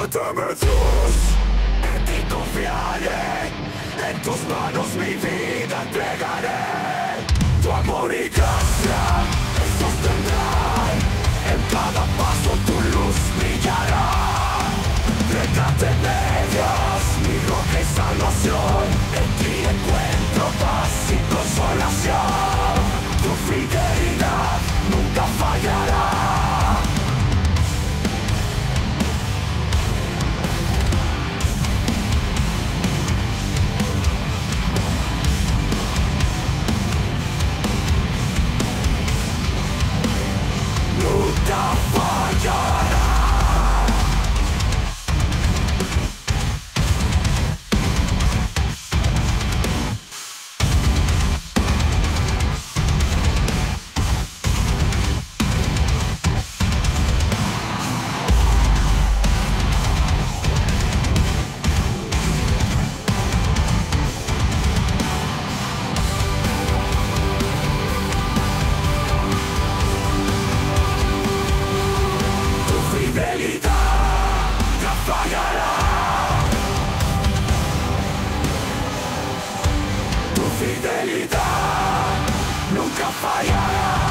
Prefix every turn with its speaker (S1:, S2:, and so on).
S1: Dame Dios, en ti confiaré, en tus manos mi vida entregaré. Tu amor y gracia me sostendrán, en cada paso tu luz brillará. Detrás de medias, mi roca y salvación, en ti encuentro paz y consolación. Tu fidelidad nunca fallará. Nunca fallará. Tu fidelidad nunca fallará.